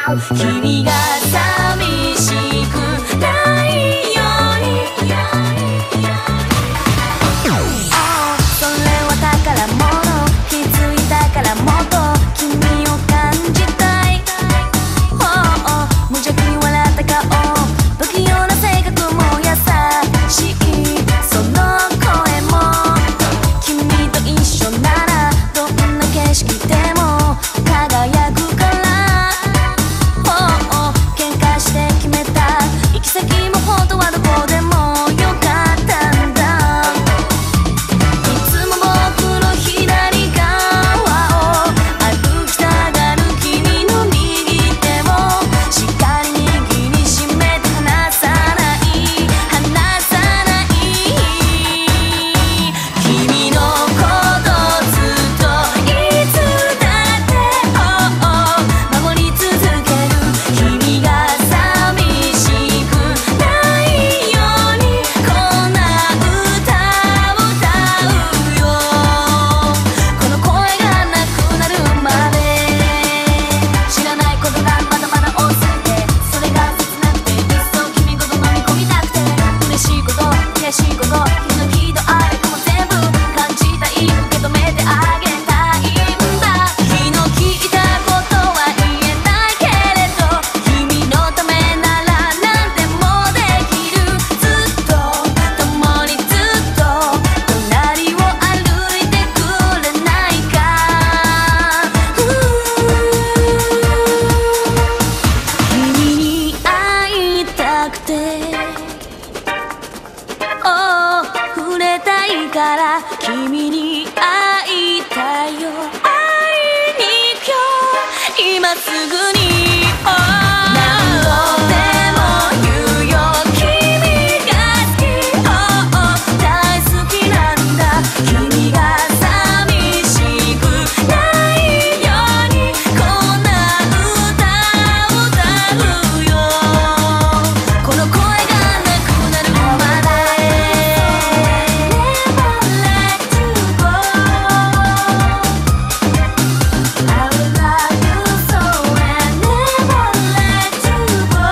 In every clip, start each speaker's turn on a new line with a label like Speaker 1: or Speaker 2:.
Speaker 1: 君が寂しくないように。それは宝物、気づいたからもっと君を感じたい。無邪気に笑った顔、不器用な性格も優しいその声も、君と一緒ならどんな景色でも輝くから。喧嘩して決めた行き先も本当はどこでもよかったんだ。いつも僕の左側を歩きたがる君の右手をしっかり握りしめて離さない、離さない。君のことずっといつだって守り続ける。君が寂しくないようにこんな歌を歌うよ。この声がなくなるまで知らないことがまだまだ多すぎて、それが切なくていっそ君ごと飲み込みたくて、嬉しいこと悔しいこと君の喜怒哀楽も全部感じたい、受け止めてあげたいんだ。気の利いたことは言えないけれど、君のためなら何でもできる。ずっと共にずっと隣を歩いてくれないか。君に会いたくて触れたいから、君に会いたいよ、会いに行くよ今すぐに。何度でも言うよ君が好き、大好きなんだ。君が寂しくないようにこんな歌を歌うよ。この声がなくなるまで Never let you go, I will love you so and never let you go.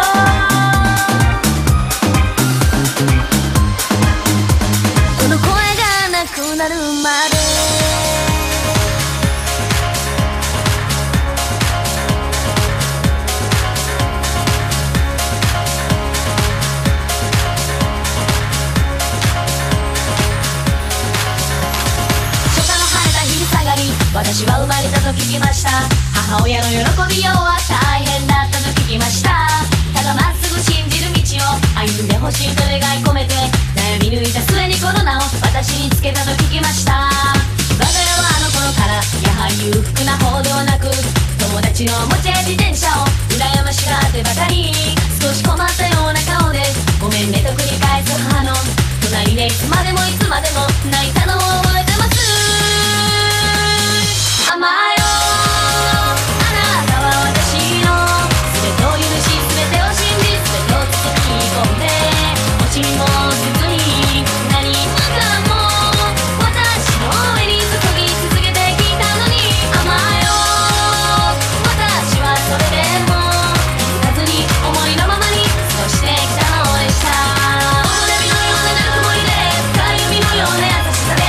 Speaker 1: この声がなくなるまで。初夏の晴れた昼下がり、私は生まれたと聞きました。母親の喜びようは大変だったと聞きました。ただまっすぐ信じる道を歩んでほしいと願い込めて、悩み抜いた末にこの名を私につけたと聞きました。我が家はあの頃からやはり裕福な方ではなく、友達の持ち自転車を羨ましがってばかり、少し困ったような顔でごめんねと繰り返す母の隣でいつまでもいつまでも泣いたのを覚えてます。甘えよあなたは私の全てを許し、全てを信じ、全てを包み込んで、落ちもせずに何もかも私の上に注ぎ続けてきたのに。甘えよ私はそれでも気づかずに思いのままに過ごしてきたのでした。大波のようなぬくもりで深い海のような優しさで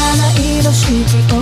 Speaker 1: 七色四季折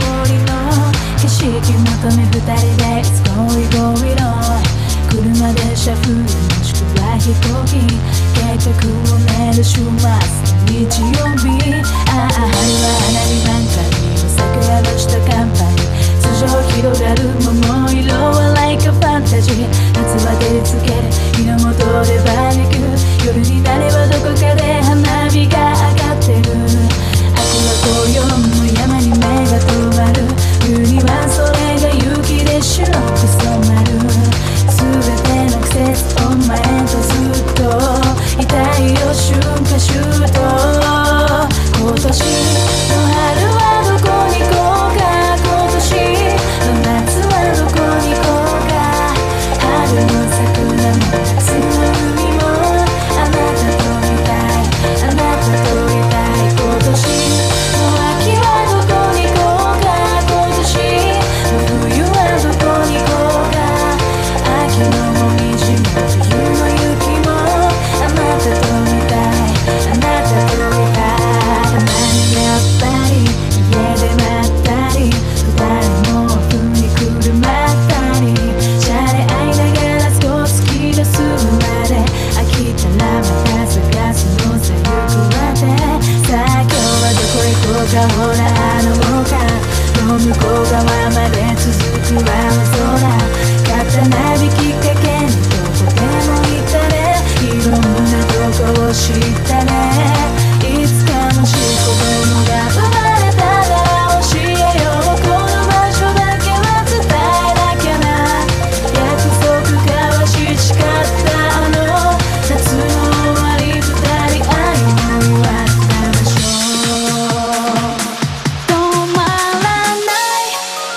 Speaker 1: 々の景色求め二人で It's going going on 車でシャッフルもしくは飛行機計画を練る週末の日曜日ああ春は花火満開桜の下乾杯頭上広がる桃色は like a fantasy 夏は照りつける日の下でバーベキュー夜になればどこかで花火が上がってる秋は紅葉の山に目が止まる冬にはそれが雪で白く染まる全ての季節お前とずっといたいよ春夏秋冬今年の春はどこに行こうか今年の夏はどこに行こうか春の桜も夏の海もあなたといたいあなたといたい今年の秋はどこに行こうか今年の冬はどこに行こうか秋のもみじも冬の雪もあなたといたいあなたといたいたまにやっぱり家でまったり二人も冬に車ったりじゃれ合いながら少し気が済むまで飽きたらまた探すのさ行くまでさあ今日はどこ行こうかほらあの丘の向こう側まで続く青空刀引きかけにどこでも行ったねいろんなとこを知ったねいつかもし子供が生まれたら教えようこの場所だけは伝えなきゃな約束交わし誓ったあの夏の終わり二人愛を祝った場所止まらない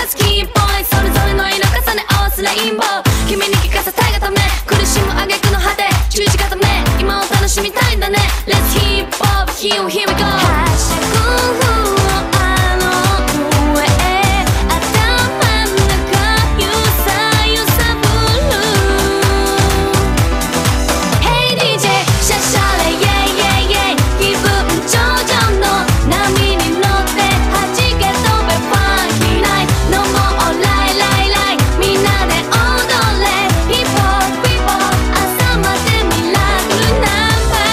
Speaker 1: が好きっぽいそれぞれの色重ね合わすレインボー君に聞かせたいがため苦しむ挙句の果て十字固め今を楽しみたいんだね Let's hip hop here we go はしゃぐあの上へ頭の中揺さ揺さぶる Hey DJ シャシャレイェイイェイイェイ気分上々の波に乗って弾け飛べファンキーナイト No more ライライライみんなで踊れ Hip hop hip hop 朝までミラクルナンバ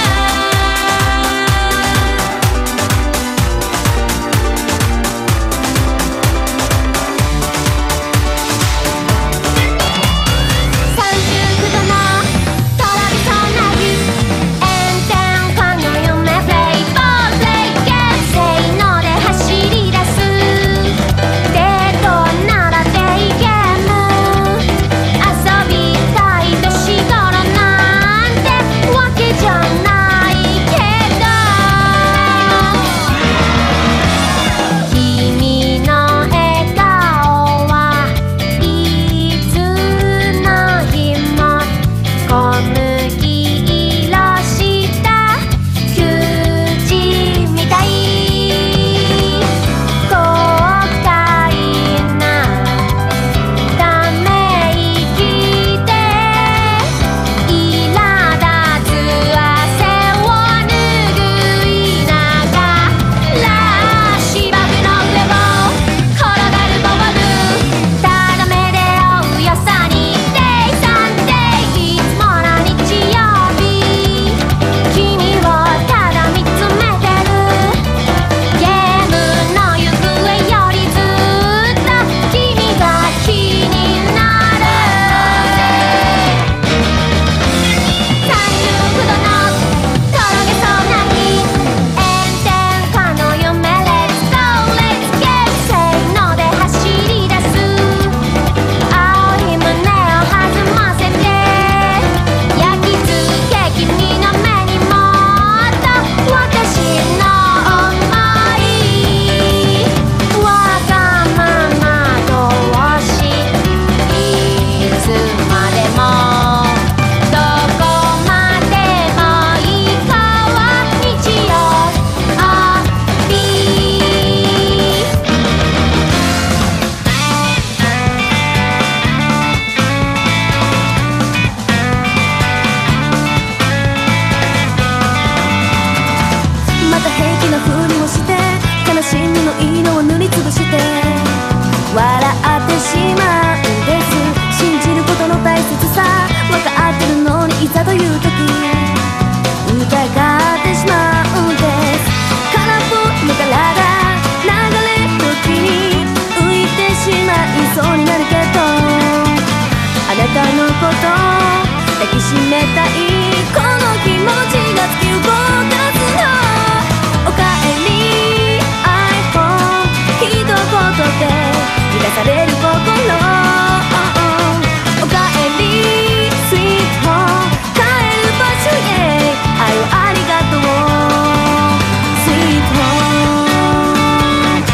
Speaker 1: 39度のとろりそうな湯炎天下の夢プレイボールプレイゲームせーので走り出すデートならデイゲーム遊びたい年頃なんてわけじゃないけど君の笑顔はいつの日も小麦色した富士みたい豪快なため息で苛立つ汗を拭いながら芝生の上を転がるボールただ目で追うよさにデイサンデイいつもの日曜日君をただ見つめてるゲームの行方よりずっと君が気になる39度のとろけそうな日炎天下の夢 Let's go Let's get せーので走り出す青い胸を弾ませて焼き付け君の目にもっと私の想いわがまま同士いつまでもどこまでもいいかは日曜日また平気なふりをして悲しみの色を塗りつぶして笑ってしまうんです信じることの大切さ分かってるのにいざという時疑ってしまうんです空っぽの体流れ時に浮いてしまいそうになるけどあなたのこと抱きしめたいこの気持ちが突き動かすのおかえり iPhone 一言で満たされる心おかえり Sweet Home 帰る場所へ愛をありがとう Sweet Home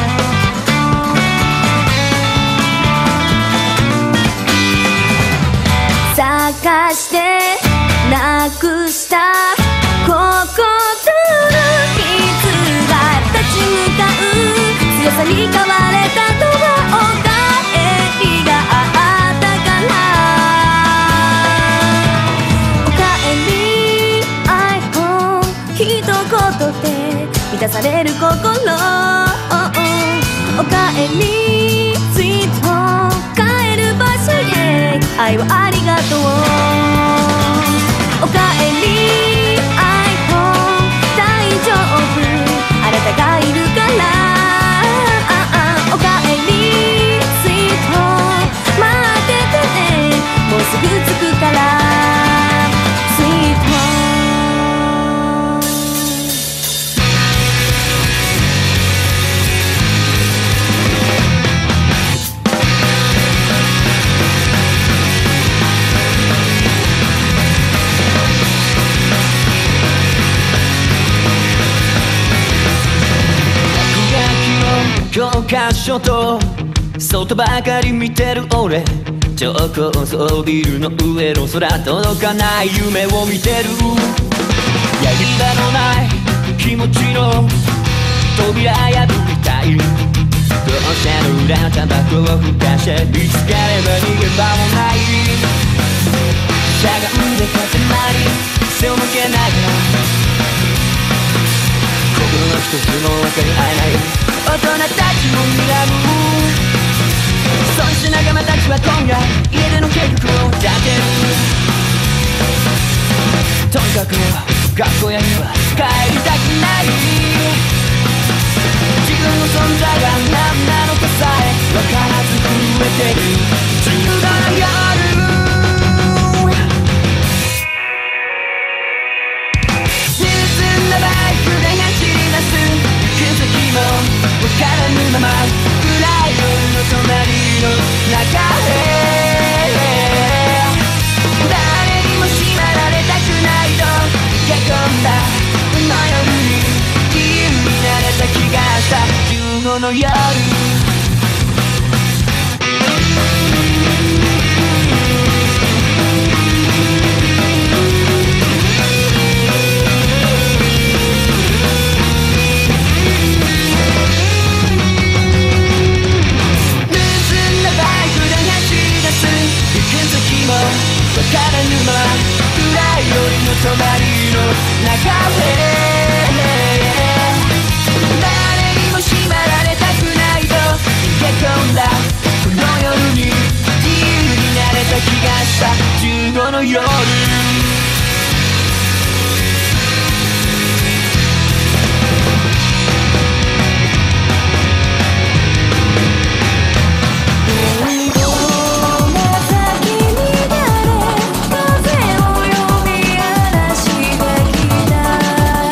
Speaker 1: 探してなくした心の傷が立ち向かう強さに変われたとはおかえりがあったからおかえり iPhone 一言で満たされる心おかえり Sweet Home 帰る場所へ愛をありがとうおかえり iPhone 大丈夫あなたがいるからおかえり Sweet Home 待っててねもうすぐ着くから Sweet Home
Speaker 2: 教科書と外ばかり見てる俺、超高層ビルの上の空、届かない夢を見てる。やり場のない気持ちの扉破りたい。どうせの裏タバコをふかして見つかれば逃げ場もない。しゃがんで風まり背を向けながら、心の一つも分かり合えない大人たちも睨む。そして仲間たちは今夜家出の計画を立てる。とにかく学校やには帰りたくない。自分の存在が何なのかさえ分からず震えてる15の夜。沈んだバイクで走り出す行く先も分からぬまま、暗い夜の隣の中へ、誰にも縛られたくないと駆け込んだこの夜に自由になれた気がした15の夜。分からぬまま暗い夜の隣の中へ、誰にも縛られたくないと逃げ込んだこの夜に自由になれた気がした15の夜。
Speaker 1: 風を呼び嵐が来た。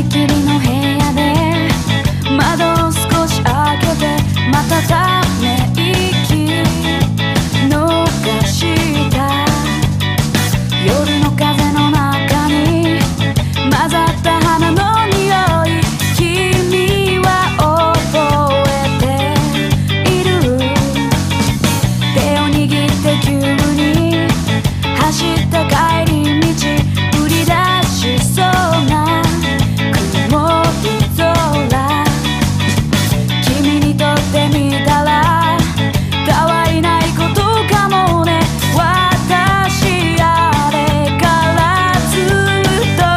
Speaker 1: きりの部屋で窓を少し開けてまたため息逃した夜の風の中に混ざった花の匂い君は覚えている手を握って急に走った帰り道降り出しそうな曇り空君にとってみたらたわいないことかもね私あれからずっと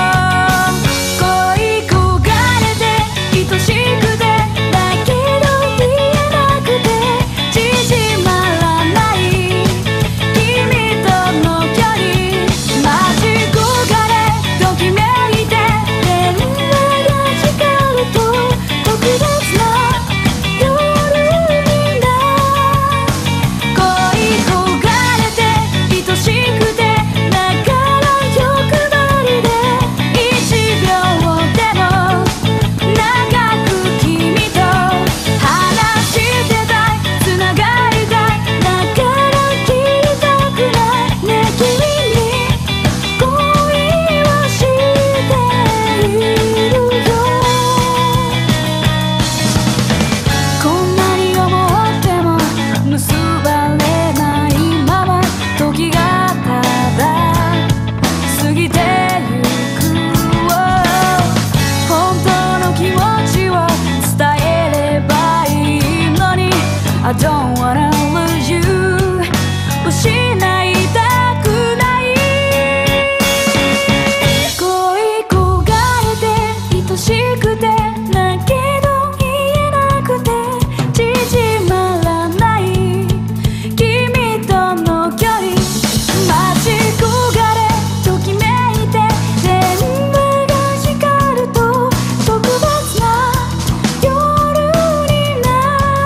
Speaker 1: 恋焦がれて愛しくてだけど言えなくて縮まらない君との距離待ち焦がれときめいて電話が光ると特別な夜にな恋焦がれて愛しくてだから欲張りで1秒でも長く君と話してたい繋がりたいだから切りたくないね君に恋をしているよこんなに思っても結ばれないまま時がただ過ぎてゆく本当の気持ちを伝えればいいのに I don't wanna lose you 失いたくない恋焦がれて愛しくてだけど言えなくて縮まらない君との距離待ち焦がれときめいて電話が光ると特別な夜にな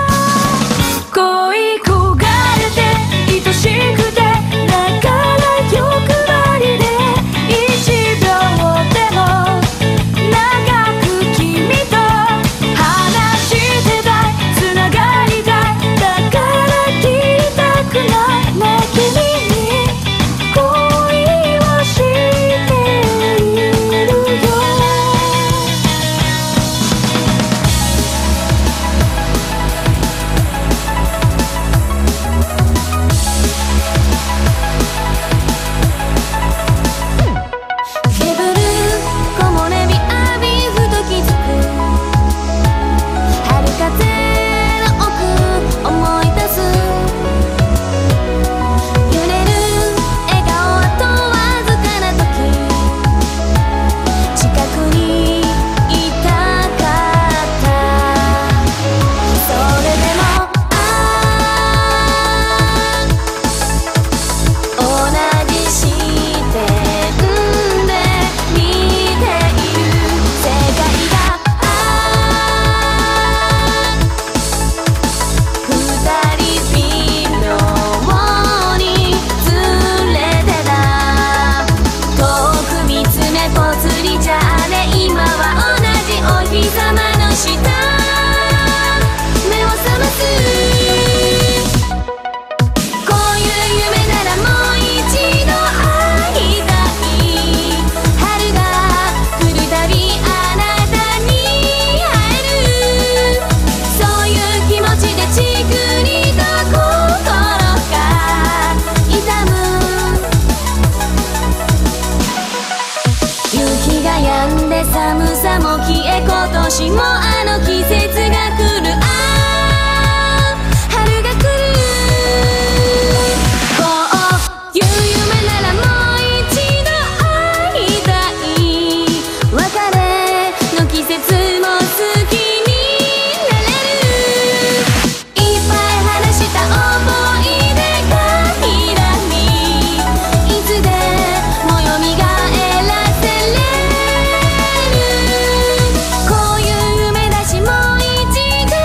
Speaker 1: 恋焦がれて愛しくてだから欲張りで1秒でも長く君と話してたい繋がりたいだから切りたくないね君に恋をしているよ眠る木漏れ日浴びふと気づく春風の奥思い出す揺れる笑顔あとわずかな時近くにいたかったそれでも同じ視点で見ている世界が二人微妙にずれてた遠く見つめぽつりじゃね今は同じお日様の下目を覚ますこういう夢ならもう一度会いたい春が来るたびあなたに会えるそういう気持ちでじくりと心が痛む雪が止んで寒さも消え今年もあの季節が来る春が来るこういう夢ならもう一度会いたい別れの季節も好きになれるいっぱい話した思い出がひらにいつでもよみがえらせれるこういう夢だしもう一度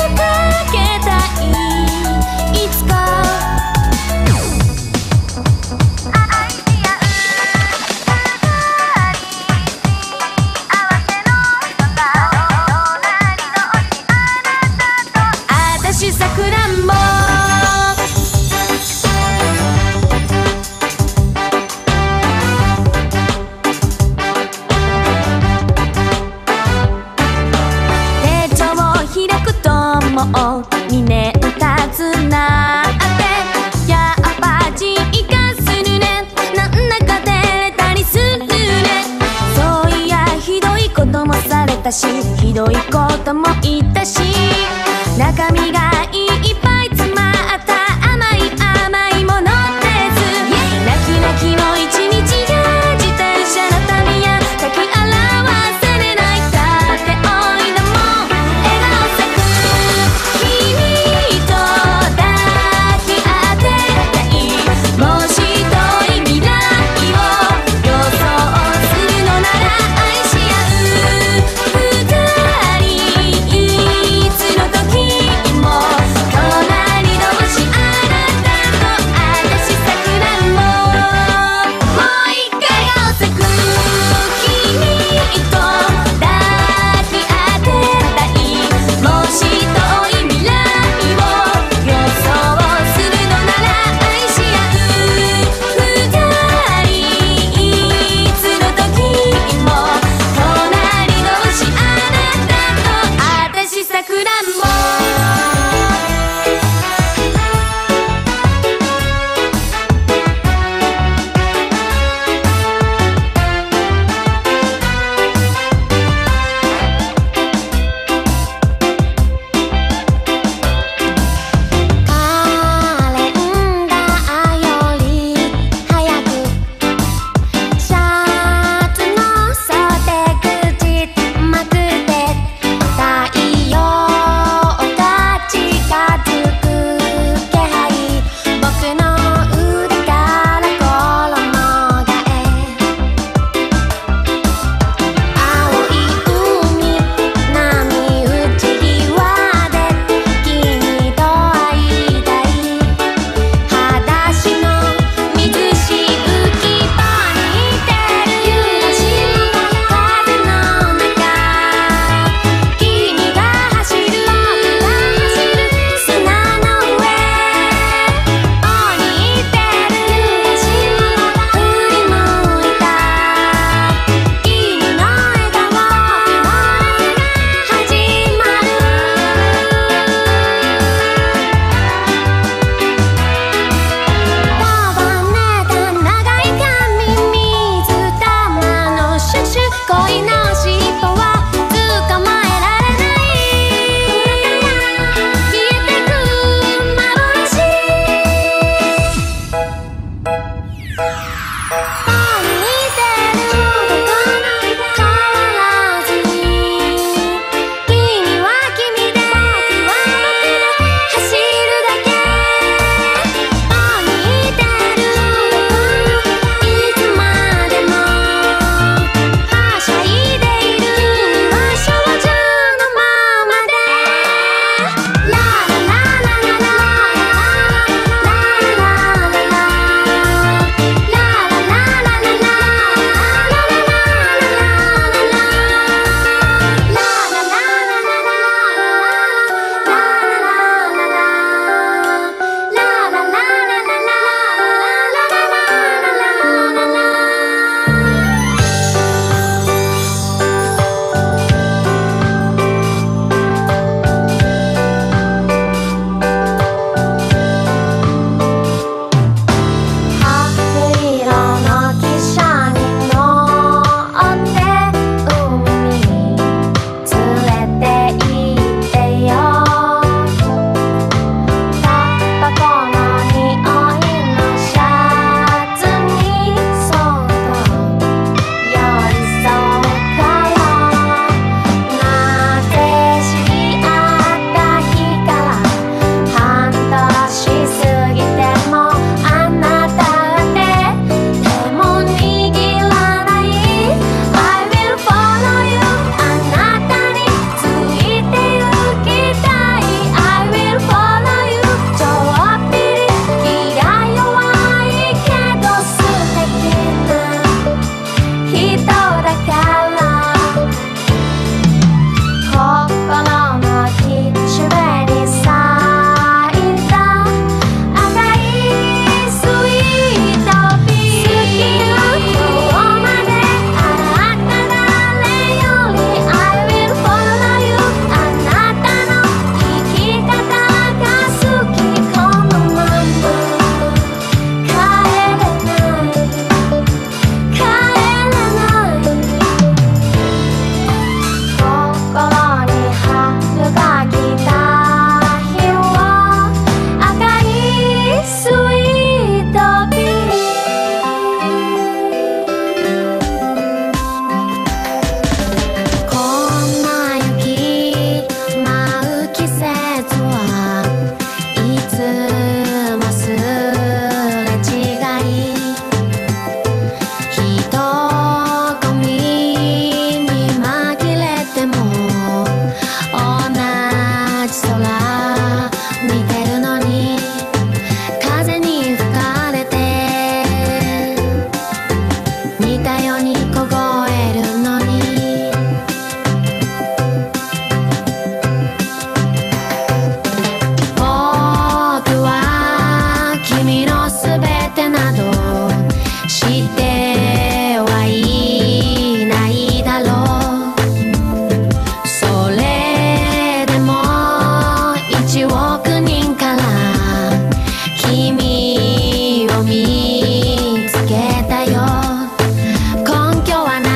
Speaker 1: 私ひどいことも言ったし、中身がいっぱい詰まった甘い甘いものです。泣き泣きの一日や自転車の旅や書き表せれないだっておいだもん笑顔咲く君と抱き合ってたい、もし遠い未来を予想するのなら愛し合う二人、いつの時も隣同士、あなたと私さくらんぼ、もう一回が咲く君と抱き合ってたい、もし遠い未来を予想するのなら愛し合う二人、いつの時も隣同士、あなたと私さくらんぼ。カレンダーより早くシャツの袖口まくって太陽が近づく気配、僕の腕から衣替え、青い海波打ち際で君と会いたい、裸足の水しぶき場に出る揺らし風の中、君が走る砂の上、降りてる揺らし振り向いた君の笑顔始まる。束ねた長い髪、水玉のシュシュ、恋の尻尾は捕まえられない、消えてく幻、歩いてるどこも変わらずに、君は君で僕は僕で走るだけ、歩いてるどこもいつまでもはしゃいでに凍えるのに僕は君のすべてなど知ってはいないだろうそれでも1億人から君を見つけたよ根拠は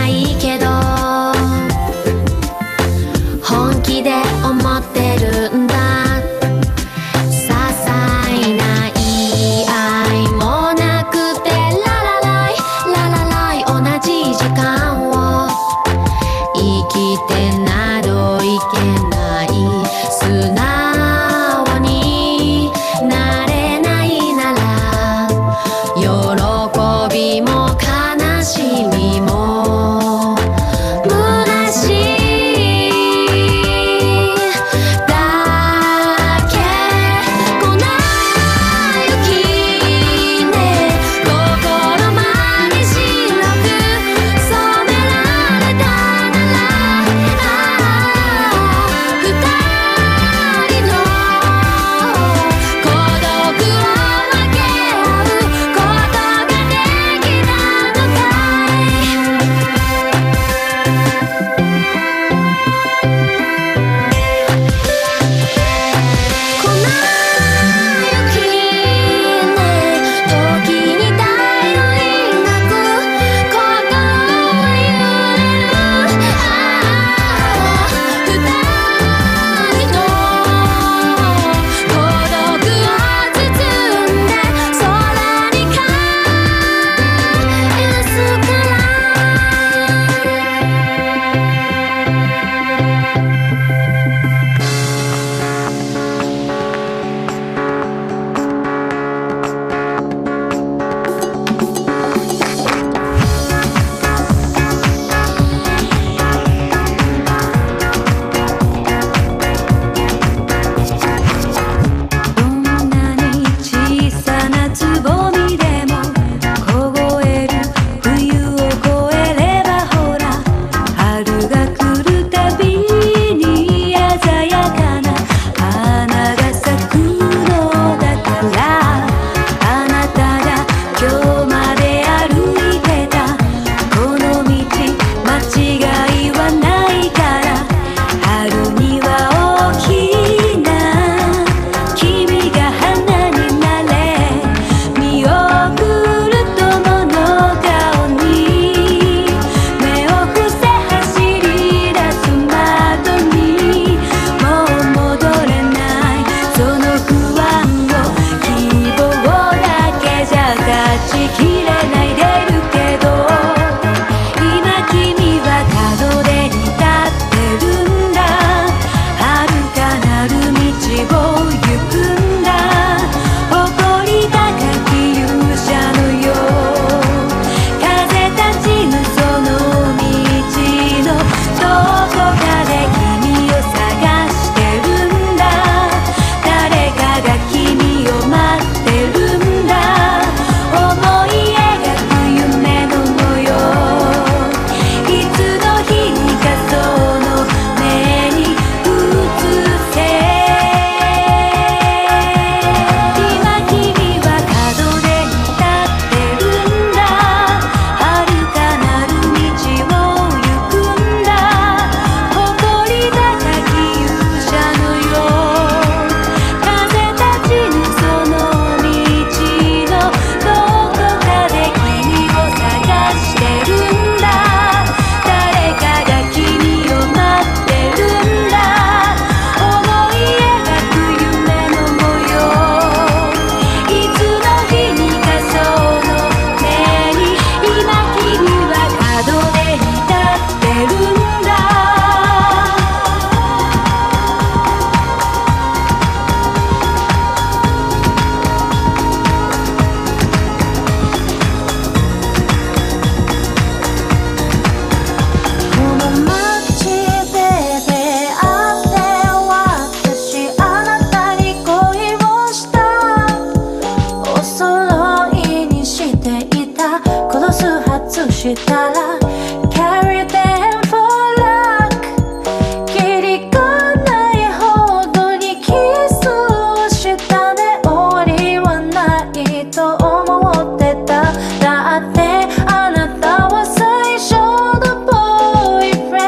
Speaker 1: everything for luck キリがないほどにキスをしたね終わりはないと思ってただってあなたは最初のボーイフレ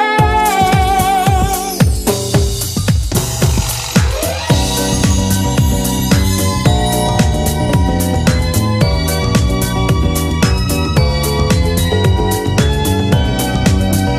Speaker 1: ンド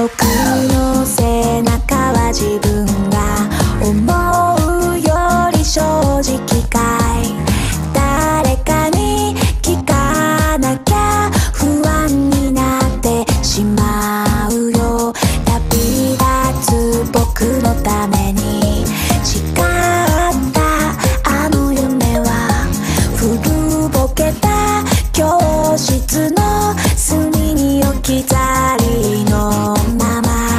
Speaker 1: 僕の背中は自分が思うより正直かい。誰かに聞かなきゃ不安になってしまうよ。旅立つ僕のために誓ったあの夢は古ぼけた教室の隅に置き去りのまま。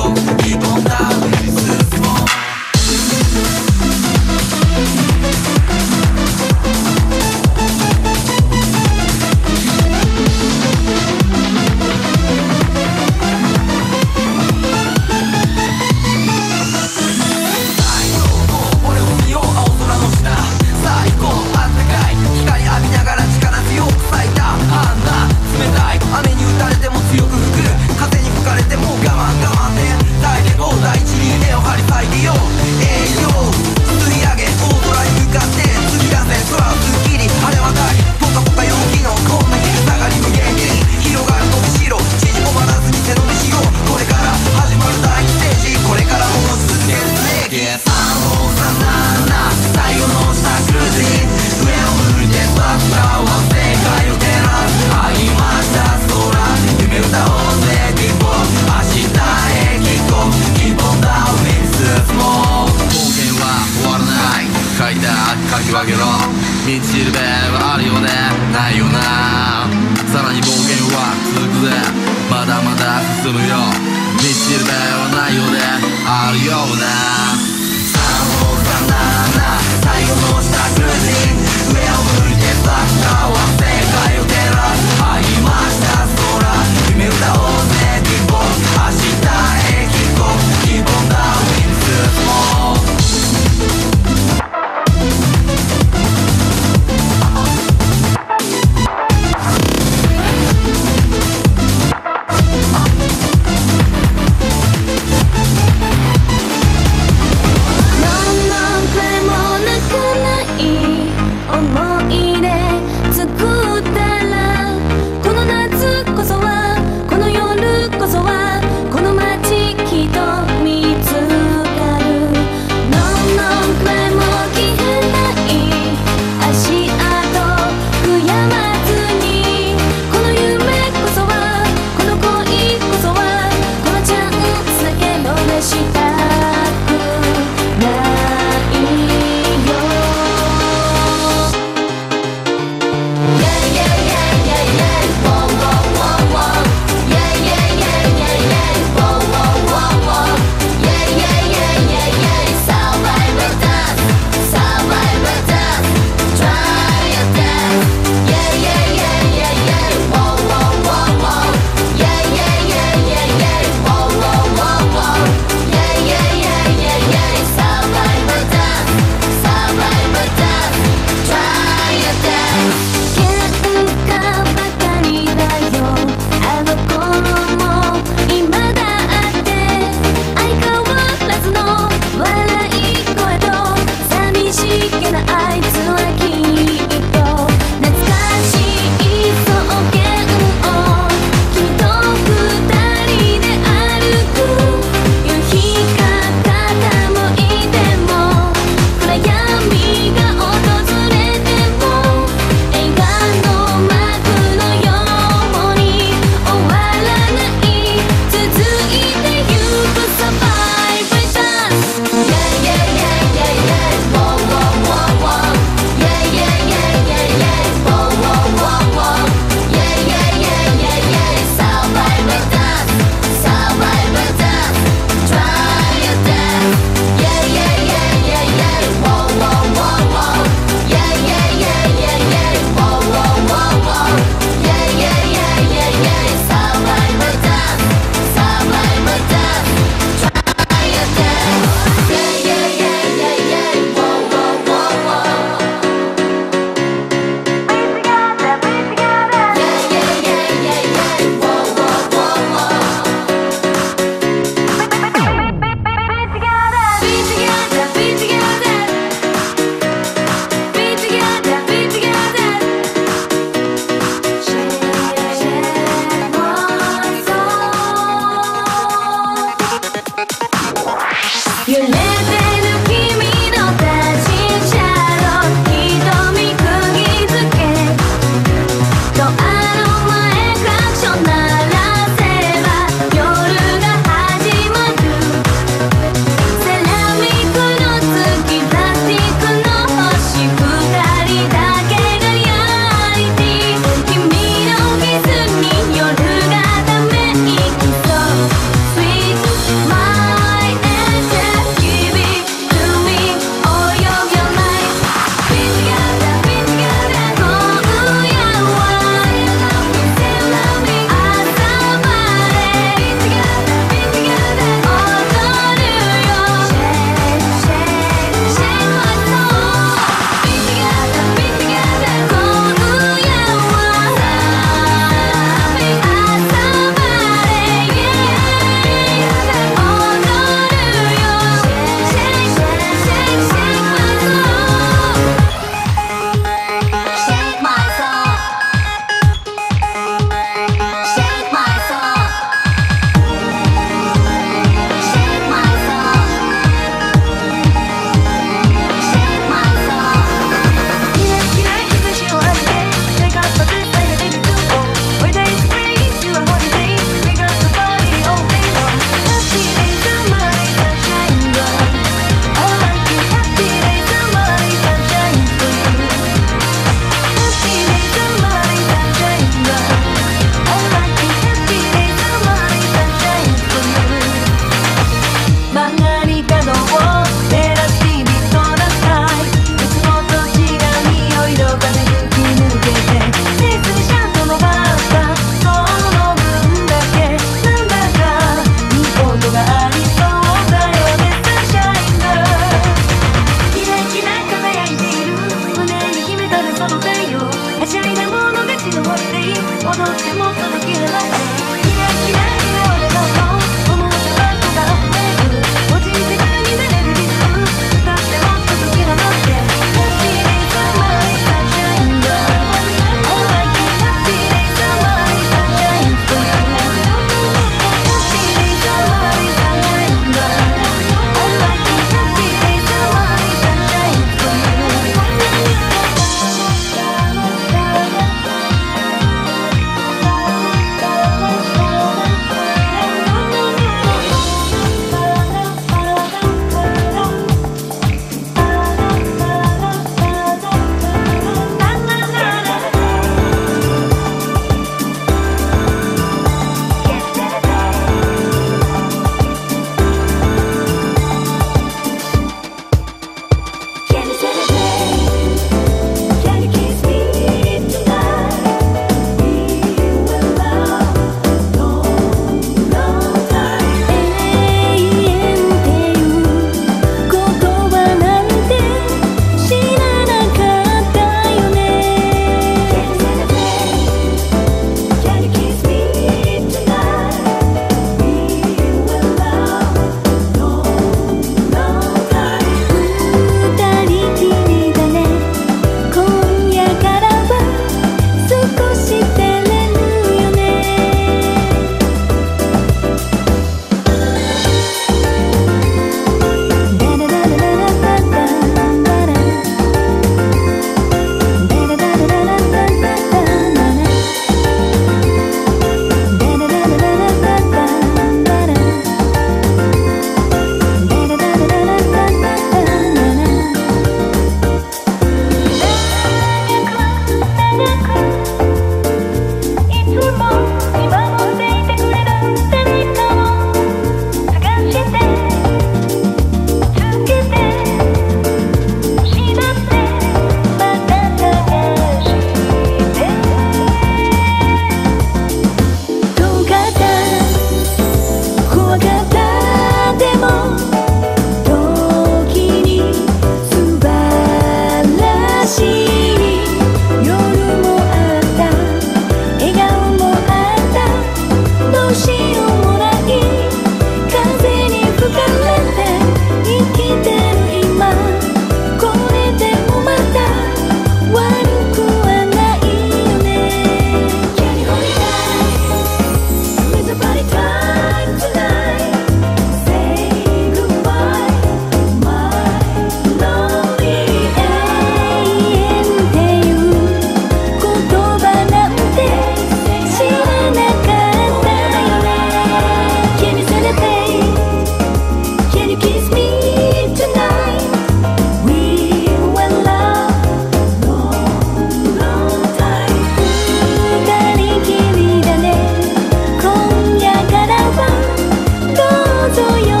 Speaker 1: 想よ